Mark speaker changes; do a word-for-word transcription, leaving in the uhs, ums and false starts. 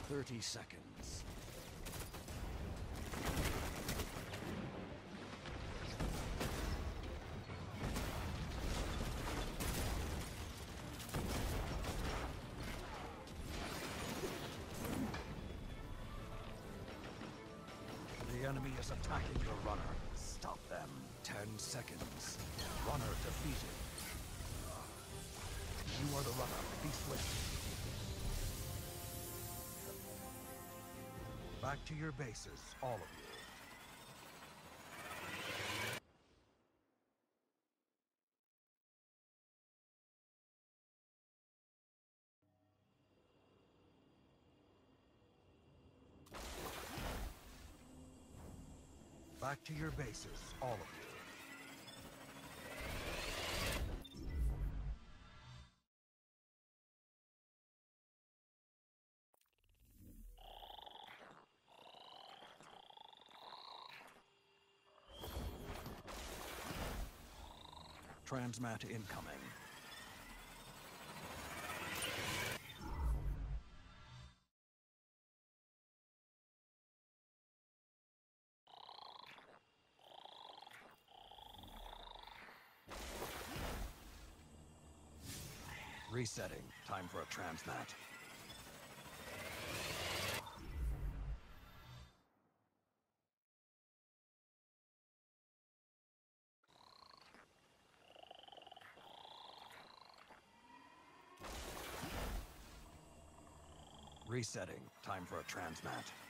Speaker 1: Thirty seconds. The enemy is attacking your runner. Stop them. Ten seconds. Runner defeated. You are the runner. Be swift. Back to your bases, all of you. Back to your bases, all of you. Transmat incoming. Resetting. Time for a transmat. Resetting. Time for a transmat.